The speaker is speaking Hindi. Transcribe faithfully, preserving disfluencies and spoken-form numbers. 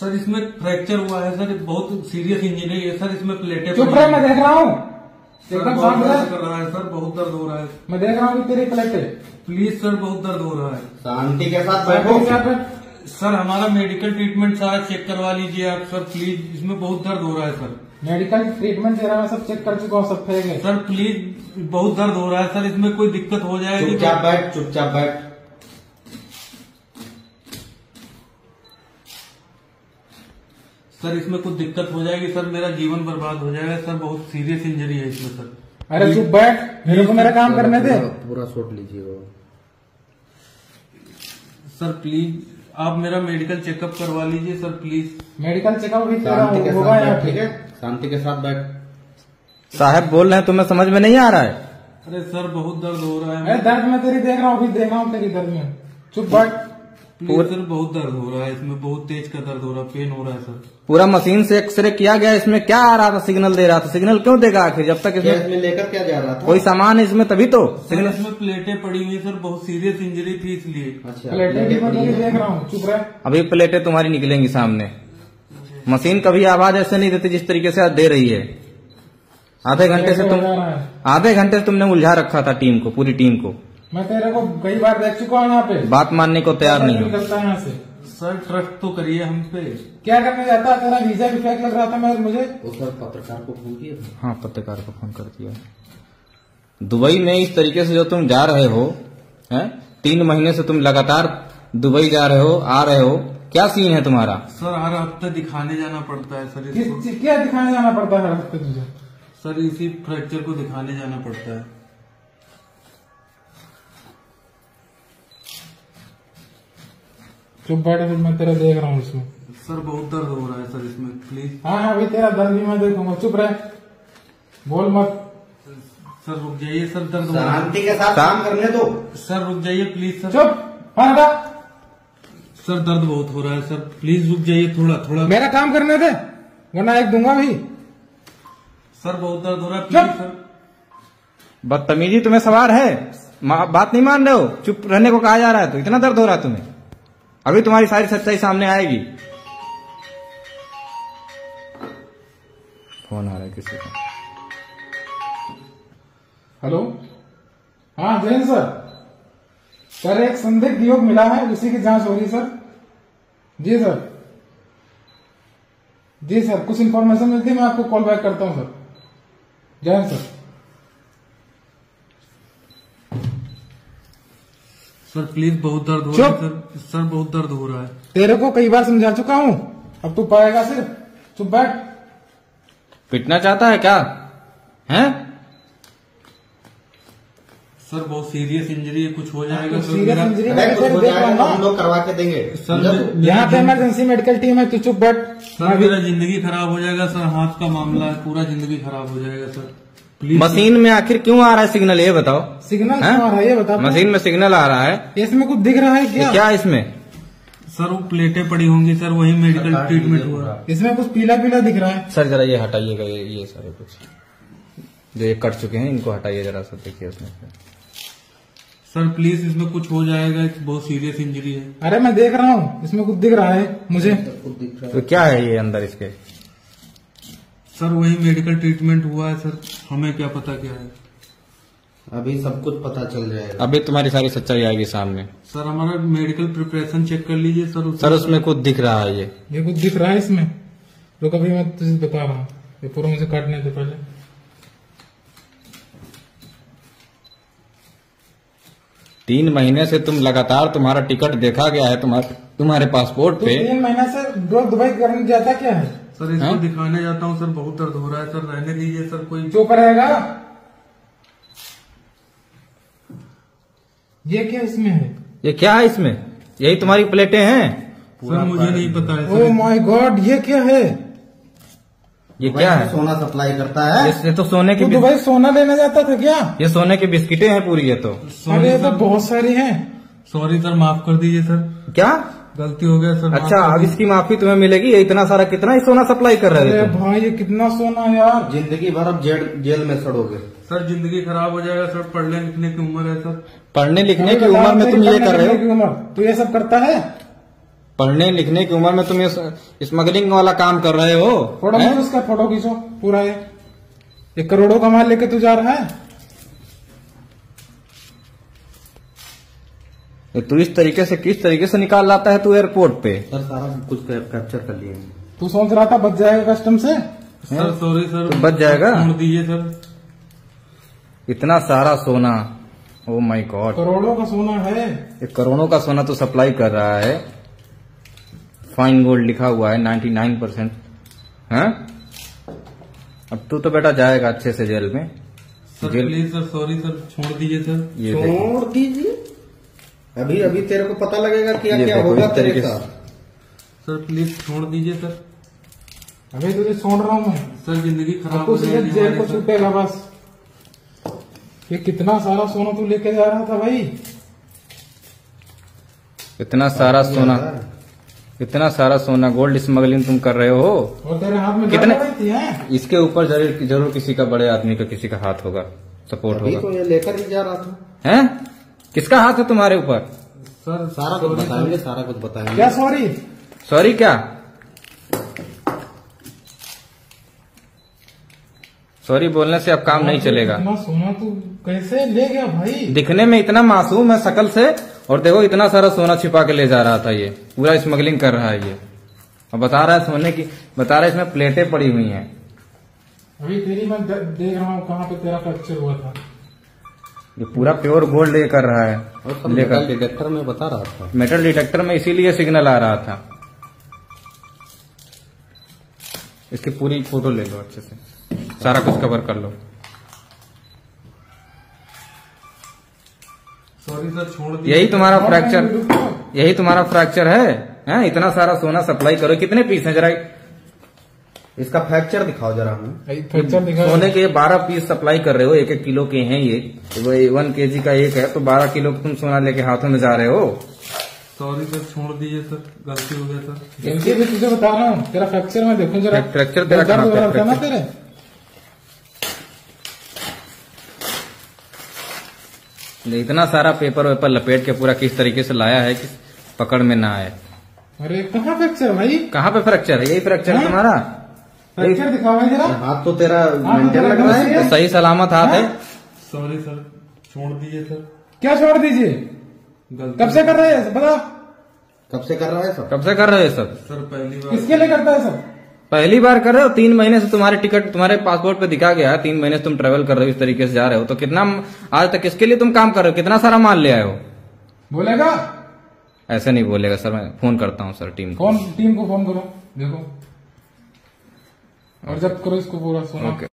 सर इसमें फ्रैक्चर हुआ है सर, बहुत सीरियस इंजरी है सर, इसमें प्लेटें। चुप रहे, मैं देख रहा हूँ एकदम शांत रहे। कर रहा है सर, बहुत दर्द हो रहा है। मैं देख रहा हूँ तेरी प्लेटें। प्लीज सर, बहुत दर्द हो रहा है। शांति के साथ बैठो सर, हमारा मेडिकल ट्रीटमेंट सारा चेक करवा लीजिए आप सर प्लीज, इसमें बहुत दर्द हो रहा है सर। मेडिकल ट्रीटमेंट तेरा मैं सब चेक कर चुका हूँ, सब फेक है सर। प्लीज बहुत दर्द हो रहा है सर, इसमें कोई दिक्कत हो जाएगी। चुपचाप बैठ, चुपचाप बैठ। सर इसमें कुछ दिक्कत हो जाएगी सर, मेरा जीवन बर्बाद हो जाएगा सर, बहुत सीरियस इंजरी है इसमें सर। अरे चुप बैठ, मेरे को मेरा काम करने दे। पूरा शॉट लीजिए सर प्लीज आप मेरा मेडिकल चेकअप करवा लीजिए सर प्लीज। मेडिकल चेकअप भी शांति के होगा साथ यहाँ बैठ, पे। ठीक है? शांति के साथ बैठ। साहब बोल रहे हैं, तुम्हें समझ में नहीं आ रहा है? अरे सर बहुत दर्द हो रहा है। अरे दर्द मैं तेरी देख रहा हूँ, अभी देख रहा हूँ तेरी दर्द में। चुप बैठ। प्लीज सर, बहुत दर्द हो रहा है इसमें, बहुत तेज का दर्द हो रहा है, पेन हो रहा है सर। पूरा मशीन से एक्सरे किया गया, इसमें क्या आ रहा था? सिग्नल दे रहा था। सिग्नल क्यों देगा आखिर? जब तक इसमें इसमें लेकर क्या जा रहा था? कोई सामान है इसमें तभी तो सर सिग्नल। इसमें प्लेटें पड़ी हुई सर, बहुत सीरियस इंजरी थी इसलिए। अच्छा, प्लेटें भी मैं तेरी देख रहा हूँ, चुप रहे। अभी प्लेटें तुम्हारी निकलेंगी सामने। मशीन कभी आवाज ऐसे नहीं देती जिस तरीके से आज दे रही है। आधे घंटे से तुम आधे घंटे से तुमने उलझा रखा था टीम को, पूरी टीम को। मैं तेरे को कई बार देख चुका हूँ यहाँ पे। बात मानने को तैयार नहीं हो। निकलता है यहाँ से। सर ट्रस्ट तो करिए हम पे। क्या करने जाता? तेरा वीजा भी फेक लग रहा था मैं मुझे। उस वक्त पत्रकार को फोन किया था। हाँ, पत्रकार को फोन कर दिया। दुबई में इस तरीके से जो तुम जा रहे हो, हैं? तीन महीने से तुम लगातार दुबई जा रहे हो, आ रहे हो, क्या सीन है तुम्हारा? सर हर हफ्ते दिखाने जाना पड़ता है सर इसको। किस क्या दिखाने जाना पड़ता है हर हफ्ते तुझे? सर इसी फ्रैक्चर को दिखाने जाना पड़ता है। चुप बैठ, फिर मैं तेरा देख रहा हूँ इसमें। सर बहुत दर्द हो रहा है सर इसमें, प्लीज। हाँ हाँ, अभी तेरा दर्द भी मैं देखूंगा। चुप रहे, बोल मत। सर रुक जाइए सर, दर्द हो रहा है। शांति के साथ काम करने दो। सर रुक जाइए प्लीज सर। चुप, हाँ हटा। सर दर्द बहुत हो रहा है सर, प्लीज रुक जाइए थोड़ा थोड़ा। मेरा काम करने दे, वरना एक दूंगा भी। सर बहुत दर्द हो रहा है, प्लीज चुप। सर। बदतमीजी तुम्हें सवार है? बात नहीं मान रहे हो? चुप रहने को कहा जा रहा है तो इतना दर्द हो रहा है तुम्हें? अभी तुम्हारी सारी सच्चाई सामने आएगी। फोन आ रहा है किसी का। हेलो, हाँ जैन सर। सर एक संदिग्ध युवक मिला है, उसी की जांच हो रही सर। जी सर, जी सर, कुछ इन्फॉर्मेशन मिलती है मैं आपको कॉल बैक करता हूँ sir. Jain sir. Sir please बहुत दर्द हो रहा है सर, सर बहुत दर्द हो रहा है। तेरे को कई बार समझा चुका हूँ, अब तू पाएगा सिर्फ। चुप बैठ। पिटना चाहता है क्या? हैं? सर बहुत सीरियस इंजरी है, कुछ हो जाएगा तो तो सीरियस मेरा- इंजरी अरे, में कुछ फिर हो देख जाएगा तो लेना। हम लोग करवा के देंगे। सर समझा मैं- तू? यहाँ पे इमरजेंसी मेडिकल टीम है, तू चुप बैठ। सर मेरा जिंदगी खराब हो जाएगा सर, हाथ का मामला है, पूरा जिंदगी खराब हो जाएगा सर, प्लीज। मशीन में आखिर क्यों आ रहा है सिग्नल, ये बताओ। सिग्नल हैं? क्यों आ रहा है ये बता। मशीन में सिग्नल आ रहा है, इसमें कुछ दिख रहा है ये क्या? क्या है इसमें? सर वो प्लेटें पड़ी होंगी सर, वही मेडिकल ट्रीटमेंट हुआ। इसमें कुछ पीला पीला दिख रहा है। सर जरा ये हटाइएगा, ये ये सारे कुछ जो ये कट चुके हैं इनको हटाइए जरा सा, देखिए उसमें से। सर प्लीज इसमें कुछ हो जाएगा, बहुत सीरियस इंजरी है। अरे मैं देख रहा हूँ, इसमें कुछ दिख रहा है मुझे। तो क्या है ये अंदर इसके? सर वही मेडिकल ट्रीटमेंट हुआ है सर, हमें क्या पता क्या है। अभी सब कुछ पता चल जाएगा। अभी तुम्हारी सारी सच्चाई आएगी सामने। सर हमारा मेडिकल प्रिपरेशन चेक कर लीजिए सर। उसमें- सर उसमें कुछ दिख रहा है, ये ये कुछ दिख रहा है इसमें। रुक, अभी मैं तुझे बता रहा हूँ, ये पूरा मुझे काटने दे पहले। तीन महीने से तुम लगातार, तुम्हारा टिकट देखा गया है तुम्हारे तुम्हारे पासपोर्ट तू पे। तीन महीने से रोज दुबई करने जाता क्या है? सर इसको हाँ? दिखाने जाता हूँ सर, बहुत दर्द हो रहा है सर, रहने दीजिए सर। कोई चुप रहेगा? ये क्या इसमें है? ये क्या है इसमें? यही तुम्हारी प्लेटें हैं? सर मुझे नहीं पता है ओ सर। माय गॉड, ये क्या है? ये क्या है? सोना सप्लाई करता है। ये तो सोने की तू बिस- दुबई सोना लेने जाता था क्या? ये सोने की बिस्किटें हैं पूरी, ये तो। अरे सॉरी ये तो सर, बहुत सारी हैं। सॉरी सर, माफ कर दीजिए सर, क्या? गलती हो गया सर। माफ अच्छा, कर अब दीजिए। इसकी माफी तुम्हें मिलेगी। ये इतना सारा, कितना ही सोना सप्लाई कर रहे अरे थे तुम? भाई ये कितना सोना यार। जिंदगी भर अब जेल जेल में सड़ोगे। सर जिंदगी खराब हो जाएगा सर, पढ़ने लिखने की उम्र है सर। पढ़ने लिखने की उम्र में तुम ये कर रहे हो? की उम्र तू ये सब करता है? पढ़ने लिखने की उम्र में तुम ये स्मगलिंग वाला काम कर रहे हो। फोटो हैं? खींचो, उसका फोटो खींचो पूरा। ये एक करोड़ों का माल लेके तू जा रहा है। ये तू इस तरीके से किस तरीके से निकाल लाता है तू एयरपोर्ट पे? सर सारा कुछ कैप्चर कर लिए हैं। तू सोच रहा था बच जाएगा कस्टम से। सर सॉरी सर, तो बच जाएगा? छोड़ दीजिए सर। इतना सारा सोना, ओ माय गॉड, करोड़ों का सोना है। ये करोड़ों का सोना तो सप्लाई कर रहा है। फाइन गोल्ड लिखा हुआ है निन्यानवे परसेंट। हैं? अब तू तो बेटा जाएगा अच्छे से जेल में। Sir jail please sir, sorry sir, छोड़ दीजिए सर। ये देखो, छोड़ दीजिए, अभी अभी तेरे को पता लगेगा क्या ये क्या देखो, होगा इस तेरे तरीके से। साथ। सर प्लीज छोड़ दीजिए सर। अभी तुझे छोड़ रहा हूँ मैं। सर जिंदगी खराब अब हो कुछ जाएगी जेल को हमारी, सर। छूटेगा बस। ये कितना सारा सोना तू लेके जा रहा था भाई। इतना सारा सोना, इतना सारा सोना गोल्ड स्मगलिंग तुम कर रहे हो। और तेरे हाथ में कितने- कितने थी हैं? इसके ऊपर जरूर जरूर किसी का, बड़े आदमी का, किसी का हाथ होगा, सपोर्ट अभी होगा। तो ये लेकर ही जा रहा था। हैं? किसका हाथ है तुम्हारे ऊपर? सर सारा कुछ बताएंगे, सारा कुछ बताएंगे। क्या सॉरी? सॉरी क्या? सॉरी बोलने से अब काम नहीं चलेगा। इतना सोना तू कैसे ले गया भाई? दिखने में इतना मासूम है शकल से, और देखो इतना सारा सोना छिपा के ले जा रहा था। ये पूरा स्मगलिंग कर रहा है ये। और बता रहा है सोने की, बता रहा है इसमें प्लेटें पड़ी हुई हैं। अभी तेरी मैं दे- देख रहा हूँ कहाँ पे तेरा फ्रैक्चर हुआ था। ये पूरा प्योर गोल्ड ये कर रहा है और सब लेकर। मेटल डिटेक्टर में बता रहा था। मेटल डिटेक्टर में इसीलिए सिग्नल आ रहा था। इसकी पूरी फोटो ले लो अच्छे से, सारा कुछ कवर कर लो। सॉरी सर, छोड़ दीजिए। यही तुम्हारा और फ्रैक्चर, मैं रुको। यही तुम्हारा फ्रैक्चर है, हैं? इतना सारा सोना सप्लाई करो, कितने पीस हैं जरा? इसका फ्रैक्चर दिखाओ जरा हमें। भाई फ्रैक्चर दिखा। सोने के बारह पीस सप्लाई कर रहे हो, एक एक किलो के हैं ये। तो वन केजी का एक है, तो बारह किलो तुम सोना लेके हाथों में जा रहे हो। सॉरी सर, छोड़ दीजिए सर, गलती हो गया सर। इनके भी तुझे बता रहा हूँ, तेरा फ्रैक्चर मैं देखूं जरा। फ्रैक्चर तेरा दर्द कहाँ पे? हो रहा था ना फ्रैक्चर? तेरे। इतना सारा पेपर वेपर लपेट के पूरा किस तरीके से लाया है कि पकड़ में ना आए। अरे कहाँ फ्रैक्चर भाई? कहाँ पे फ्रैक्चर है? यही फ्रैक्चर है हाँ? तुम्हारा? फ्रैक्चर दिखाओ भाई जरा। हाथ तो तेरा हाँ, मेंटेन तो लग रहा तेरा है। सही सलामत हाथ है। सॉरी सर, छोड़ दीजिए सर। क्या छोड़ दीजिए? गलती कब से कर रहे हैं बता? कब से कर रहा है सब? कब से कर रहे हो सब? सर पहली बार। किसके लिए करता है सब? पहली बार कर रहे हो? तीन महीने से तुम्हारे टिकट तुम्हारे पासपोर्ट पे दिखा गया है, तीन महीने से तुम ट्रेवल कर रहे हो, इस तरीके से जा रहे हो। तो कितना आज तक किसके लिए तुम काम कर रहे हो? कितना सारा माल ले आए हो? बोलेगा? ऐसे नहीं बोलेगा सर, मैं फोन करता हूँ सर टीम को। फोन टीम को फोन करो, देखो। और जब करो इसको पूरा सोना। ओके।